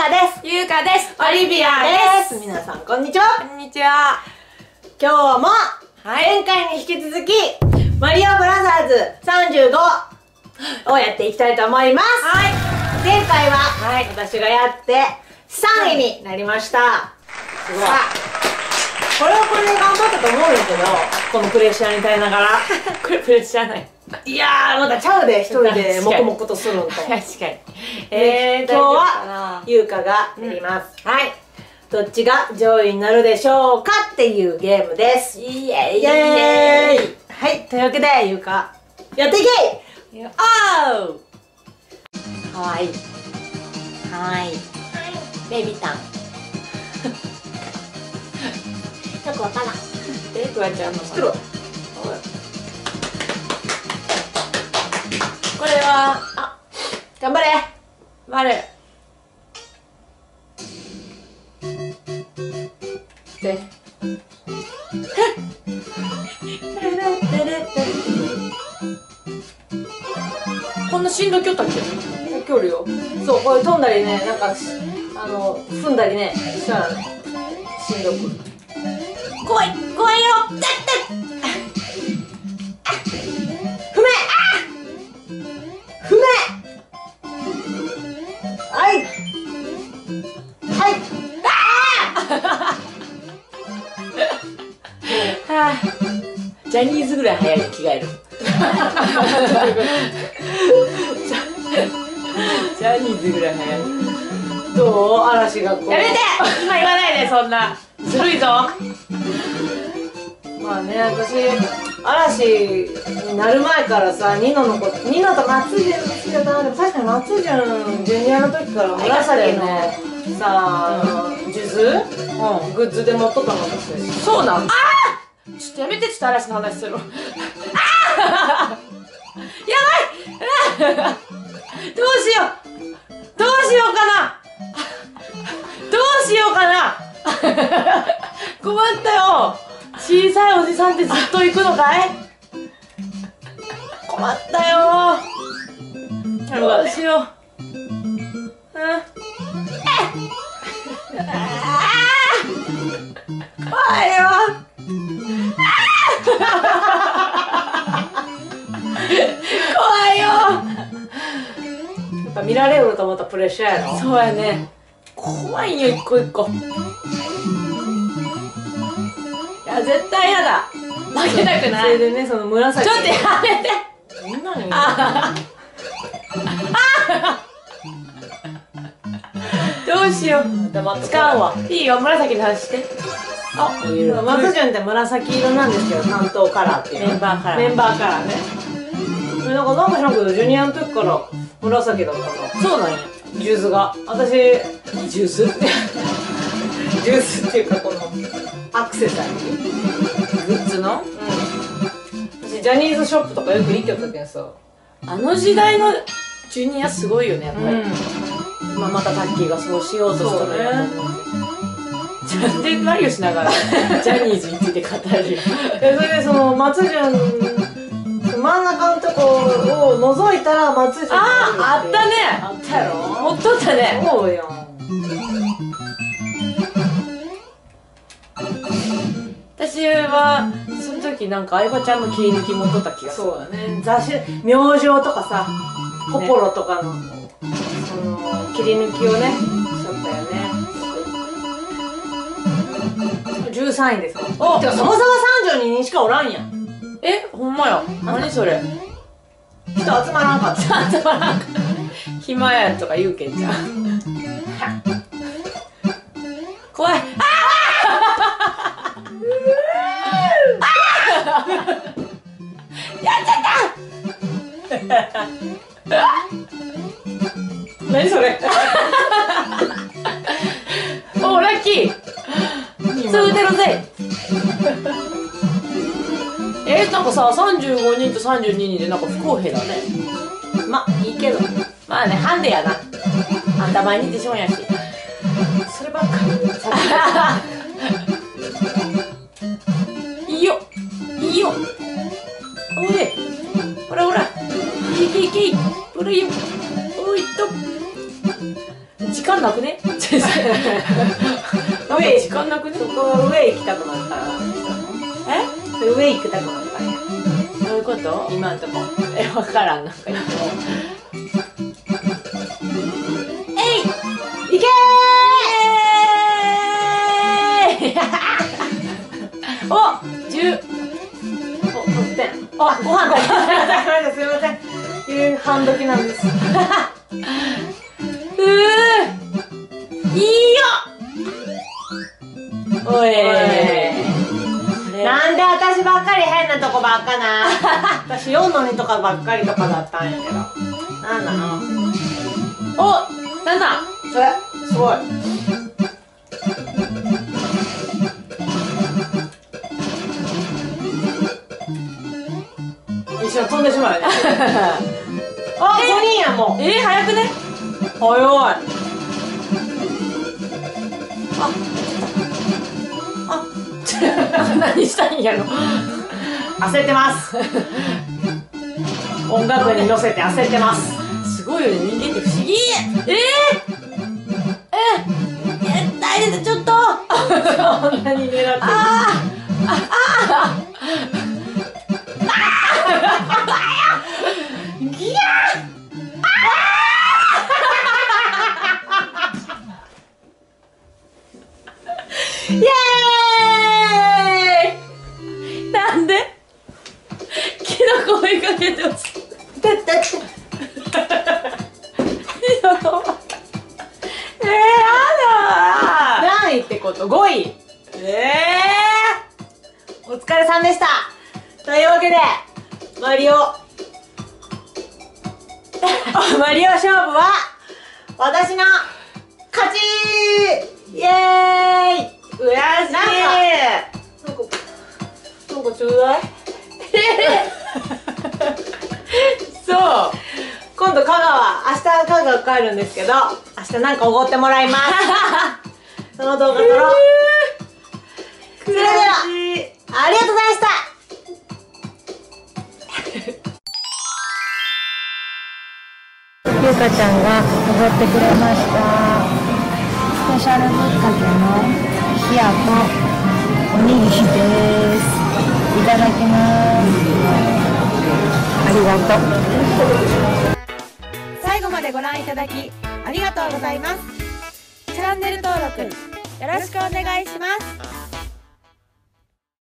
です。 ゆうかです。 オリビアです。皆さんこんにちは。 こんにちは。 今日も前回に引き続きマリオブラザーズ35をやっていきたいと思います。はい。前回は私がやって3位になりました。すごい。これはこれで頑張ったと思うんですけど、このプレッシャーに耐えながら。 これプレッシャーない。 いやー、またちゃうで、一人で黙々とするのと。 確かに。 今日はゆうかがやります。はい。どっちが上位になるでしょうかっていうゲームです。 イエーイイエーイ。はい、というわけでゆうか、やっていけ。 おー。かわいい。はい。ベビタン。よくわからん。フワちゃんの。知ってる。これは、あ、 頑張れ。 丸。で。こんな振動きょったっけ？ 距離よ。そう、これ飛んだりね、なんか踏んだりね、したらね、しんどく。 怖い、怖いよ。だって。 踏め。踏め。はい。はい。 はあ、ジャニーズぐらい早い着替える。ジャニーズぐらい早い。 どう？嵐がこう。 やめて！今言わないで、そんな。ずるいぞ。 まあね、私、嵐になる前からさ、ニノのこと、ニノと松潤好きだったな。でも確かに松潤ジュニアの時から紫のさ、数珠グッズで持っとったの私。 そうなん？ああ！ちょっとやめて、ちょっと嵐の話する。ああ！やばい！どうしよう！どうしようかな！どうしようかな！困ったよ！小さいおじさんってずっと行くのかい？困ったよー。どうしよう。怖いよ。怖いよ。 やっぱ見られるとまたプレッシャーやろ。 そうやね。怖いよ、一個一個。いや、絶対やだ。負けたくない。 それでね、その紫。 ちょっとやめて。 そんなに。 どうしよう。使うわ。いいよ、紫の話して。 あ、松潤って紫色なんですけど、担当カラーっていう。 メンバーカラー。 メンバーカラーね。なんか知らんけど、ジュニアの時から紫だったの。 そうなんや。 ジュースが。私、 ジュースジュースっていうかこの、アクセサリー。 グッズの？ うん。私、ジャニーズショップとかよく行きよったけんさ。 あの時代のジュニアすごいよね、やっぱり。 まあ、またタッキーがそうしようとしたらやと思うけど。で、マリオしながら、ジャニーズについて語るよ。 それでその、松潤、真ん中のとこを覗いたら松潤。 あったね。 あったやろ。 ほっとったね。 そうやん。 私はその時なんか相葉ちゃんの切り抜き持っとった気がする。 そうだね。雑誌明星とかさ、ポポロとかの、その切り抜きをねしとったよね。13位です。お、てかそもそも32人しかおらんやん。 え、ほんまや。何それ。 人集まらんかった。 集まらんかった。暇やとか言うけんじゃん。怖い。やっちゃった何それ。 おー、ラッキー。すぐ出るぜ。なんかさ、35人と32人でなんか不公平だね。 まあいいけど。 まあね、ハンデやな。あんた毎日しょんやし。 そればっかり。いいよ。いいよ。おい。ほらほら。いけいけいけ。ほらよ。おいっと。時間なくね？ 先生。 上時間なくね。 そこ上行きたくなったら上行きたくなったんや。 どういうこと？ 今んとこわからん、なんか言っても。 いけーお、10。 お、得点。あ、ご飯食べました。すみません。夕飯時なんです。 いいよ。おい。 なんで私ばっかり変なとこばっかな。私4の2とかばっかりとかだったんやけど。なんだな。 お、なんだ。 それ、すごい。一瞬飛んでしまうよね。あ、5人やもう。 早くね。 早い。 何したんやろ。 焦ってます。音楽に乗せて焦ってます。 すごいよね、人間って不思議。大です、ちょっと。 そんなに狙ってる。ギヤーイエーイ。 なんでキノコ追いかけてほしい。やだ。 何位ってこと？ 5 位。お疲れさんでした。というわけでマリオ勝負は私の勝ち。イエーイ。 悔しい。 なんかちょうだい。 そう。 今度明日香川帰るんですけど、明日なんかおごってもらいます。その動画撮ろう。それではありがとうございました。 ゆうかちゃんがおごってくれました。スペシャルぶっかけの冷やとおにぎりです。いただきます。ありがとう。 最後までご覧いただきありがとうございます。チャンネル登録よろしくお願いします。